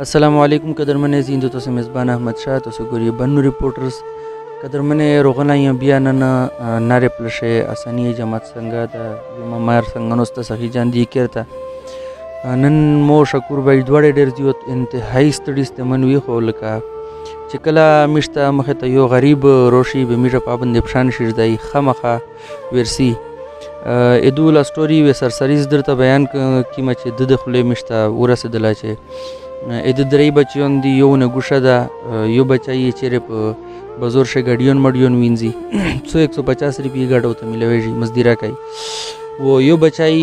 السلام علیکم قدرمن زیندو تاسو میزبان احمد شاه تاسو ګورئ بنو ریپورټرز قدرمن روغنا یم بیا نن ناره پلشه اسانی جماعت څنګه د ممار څنګه نو ست صحیح جان دی کړتا نن مو شکور بای دوړې ډېر دیوت انتهایی ستړي استمن وی خو لکه چې کله مشته مخه ته یو غریب روشي به میټه پابند پشان شیردای خمخه ورسی ادولا سټوري و سرسریز درته بیان کیمه چې د خلې مشته ورسېدله چې د درې بچیون دی یو نه ګوشه ده یو بچای چیرې په بزور شه ګډیون مډیون وینځي 150 روپیه ګډو ته ملويږي مزدورا کوي و یو بچای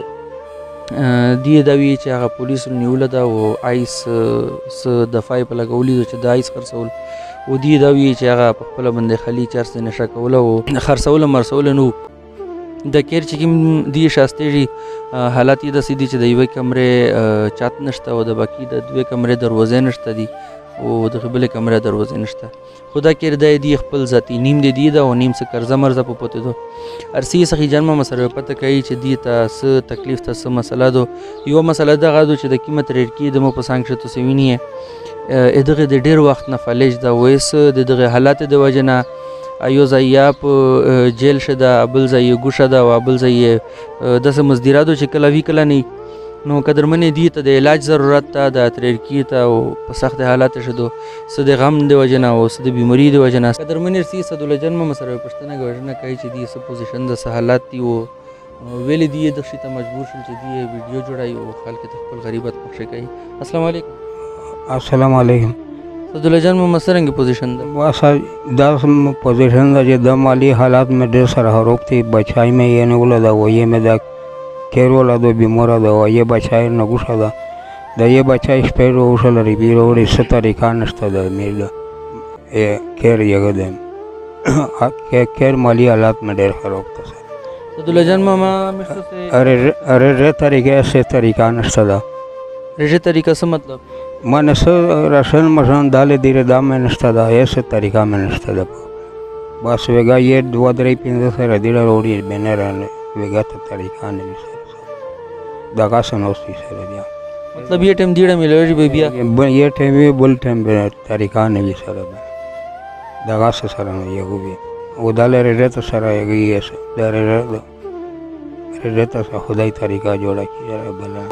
دی دوی چې هغه پولیسو نیول ده او آیس س دفاع په لګولې چې د آیس خرڅول او دی دوی چې هغه په خپل باندې خلی چرس نشه کول او خرڅول مرسول نو د کیر چې کوم دی شاستېږي حالات یې د سیدي چې د یوې کمرې چات نشته او د باقي د دوه کمرې دروازې نشته دي او د بلې کمرې دروازې نشته خدا کیر دی خپل ذاتی نیم دی دا او نیم څه قرضه مرزه په پته دو ارسی سخی جنم مسره پته کوي چې دی ته څه تکلیف ته څه مسله دو یو مسله دغه دو چې د قیمت ریټ کې د مو په څنګه شته سوینی دغه د ډیر وخت نه فلج دا وېس دغه حالات د وجنه ایو ځای په جیل شده ابل ځای ګوشه ده او ابل ځای د مزدوراتو چې کله وی کله نه نو قدرمنې دی ته د علاج ضرورت ته د ترکی ته او په سخت حالات شدو س د غم د وجنه او س د بیماری د وجنه قدرمنې سی صدول جنم مسره پښتنه غوښنه کوي چې دی س پوزیشن د حالات دی او ویل دی د شي ته مجبور شول چې دی ویډیو جوړای او خلک ته خپل غریبت پخښه کوي السلام علیکم السلام علیکم صدول جنم مسرنګ پوزیشن ده واسه دا پوزیشن ده چې د مالی حالات میں ډېر سره هروکتي بچای مې یې نه ولدا وې مې دا کیرولا دو بیمورا ده او یې بچای نه ګوښه ده د یې بچای شپې وروسته لري بیروړي ستاره نشته ده میل کیر یې ده کیر مالی حالات میں ډېر هروکته صدول جنم ما مشته اره طریقې سے طریقہ نشته ده رجه طریقہ څه مطلب من راشن مشان دال دیره دام میں نشتا دا ایسے طریقہ میں نشتا دا بس ویگا یہ دو درے پینزا سر دیره روڑی بینه رہنے ویگا تا طریقہ نہیں سر دا کاسا نوستی سر دیا مطلب یہ ٹیم دیره ملوی بی بیا یہ ٹیم بھی بل ٹیم طریقہ نہیں سر دا کاسا سر نہیں یگو بھی او دال رہتا سر یگی ایسا دا رہتا سر خدای طریقہ جوڑا کی جارا بلا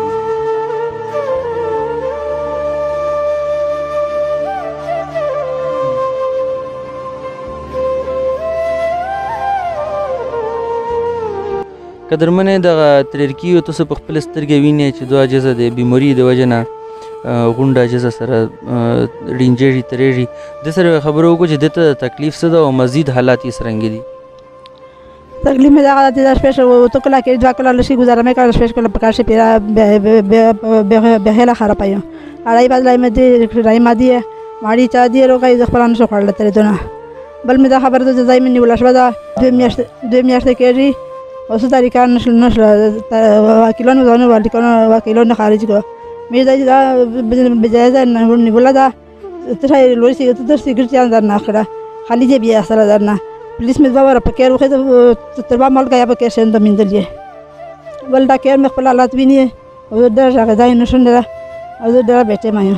قدرمنې د ترکی او تاسو په خپل سترګې وینئ چې دوه جزه د بیماری د وجنه غونډه جزه سره ډینجری ترېږي د سره خبرو کو چې دته تکلیف څه ده او مزید حالات یې څنګه دي تکلیف مې دا غلطی دا شپه تو کله کې دوه کله لشي گزاره مې کړه شپه کله پکار شي پیرا به هله خراب پایو اړای بدلای مې دې راي مادي ماړي چا دي روغې ځ خپلانه شو کړل ترې دونه بل مې دا خبره ده ځای مې نیول شو دا 2 میاشتې کېږي او څه طریقه نشل وکیلانو ځانو وکیلانو خارج کو مې دا بجایزه نیوله ده ته لوري سي ته درسي ګرځي اندر نه کړه خالي دې بیا سره درنه پولیس مې باور پکې روخه تر با مال غیا پکې شند مندلې ول دا کېر مې خپل حالات ویني او دا ځای ځای نشون ده او دا بیٹه مې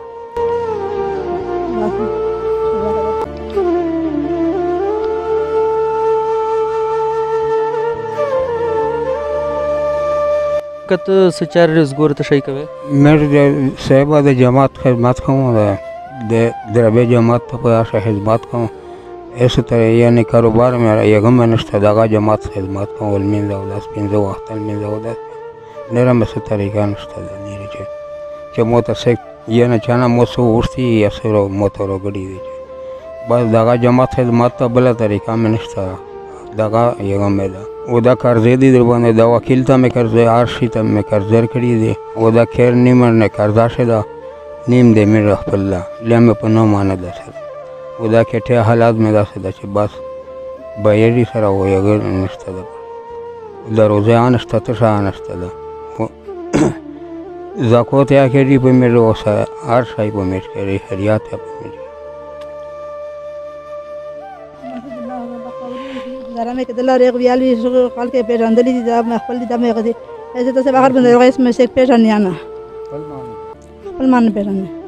کته سچار رزګور ته شي کوي مې صاحب د جماعت خدمت کوم د دربه جماعت په اساس خدمت کوم ایسے طرح یعنی کاروبار میں یگم میں نشتا داغا جماعت خدمات کوم ولمین دا وداس پینځه وخت المین دا وداس نره مې طریقہ نشتا د نیری چې موټر سیک یعنی چانا موسو ورستی یا سره موټر وګړي دي بس داغا جماعت خدمات ته بل طریقہ میں نشتا داغا یگم میں دا او دا قرضې دي در باندې دا وکیل ته مې قرضې عارشي ته مې قرضې کړي دي او دا خیر نیمه نه قرضا شدا نیم دې مې خپل لمه په نو مان ده سره او دا کټه حالات مې دا څه ده چې بس بایری سره وایي اگر نشته ده دا روزه نشته ته شان نشته ده زکات یا کړي په مې روسه هر شای په مې کړي هریات په مې زرامه کې د لارې غویالي خپل کې پیژندلې دي دا خپل دي د مې غدي زه تاسو بهر باندې راغیس مې څه پیژنې نه خپل مان پیژنې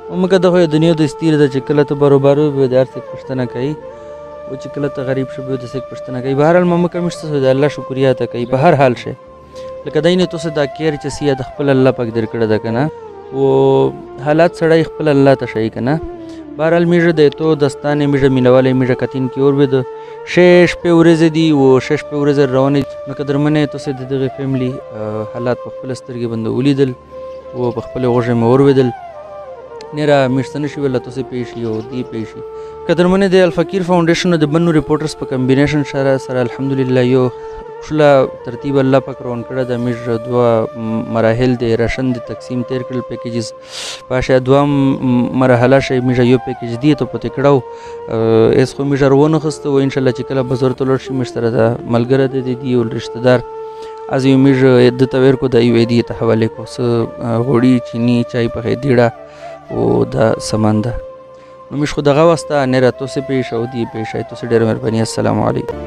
موږ د خو دنیا د استیر د چې کله ته بروبارو به د هر څه پوښتنه کوي او چې کله ته غریب شو به د څه پوښتنه کوي. بهرحال موږ کوم د الله شکریا ته کوي په هر حال شي لکه دای نه تاسو دا کیر چې سیه د خپل الله پاک درکړه ده کنه او حالات سړی خپل الله ته شي کنه. بهرحال میژه د تو دستانه میژه مینواله میژه کتین کی اور به شش په ورځ دی او شش په ورځ روانه نو قدر منه تاسو د دغه فیملی حالات په خپل سترګې بند ولیدل او په خپل غوږه مور ودل نرا مرستنه شي ولا تاسو پیشي او دی پیشي قدر منه د الفقیر فاونډیشن د بنو ریپورټرز په کمبینیشن سره الحمدلله یو خلا ترتیب الله پاک روان کړه د میژ دوه مراحل د راشن د تقسیم تیر کړل پیکیجز پاشه دوه مرحله شي میژ یو پیکیج دی ته پته کړهو اس خو میژ روانه خسته و ان شاء الله چې کله بزرګ تلور شي مشتره د ملګری د دی او رشتہ دار از یو میژ د تویر کو د یو دی ته حواله کو س غوړی چینی چای په دیړه او د سمانده نو مش خو دغه واسطه نه راتو سه پیښ او دی پیښ ایتو سه ډیر مهرباني. السلام علیکم.